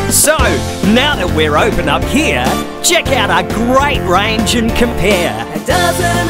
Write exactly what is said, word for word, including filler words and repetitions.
So, now that we're open up here, check out our great range and compare. A dozen